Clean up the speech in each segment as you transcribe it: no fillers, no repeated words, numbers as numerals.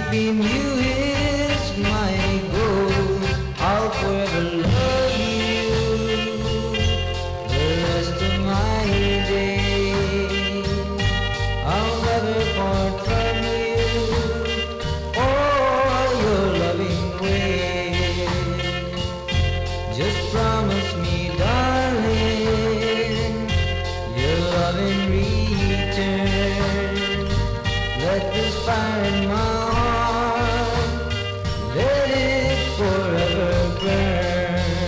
Keeping you is my goal. I'll forever love you the rest of my days. I'll never part from you or your loving ways. Just promise me, darling, your love in return. Let this fire in my heart, let it forever burn.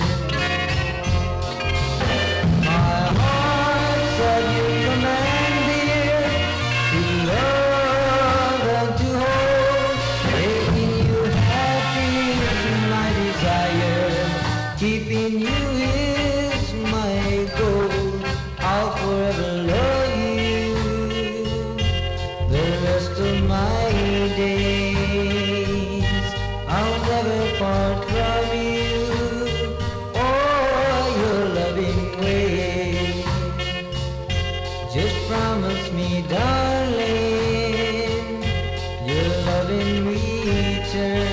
My heart's a human man, dear, to love and to hold. Making you happy is my desire. Keeping you is my goal. I'll forever love you the rest of my days. I'll never part from you or your loving ways. Just promise me, darling, your love in return.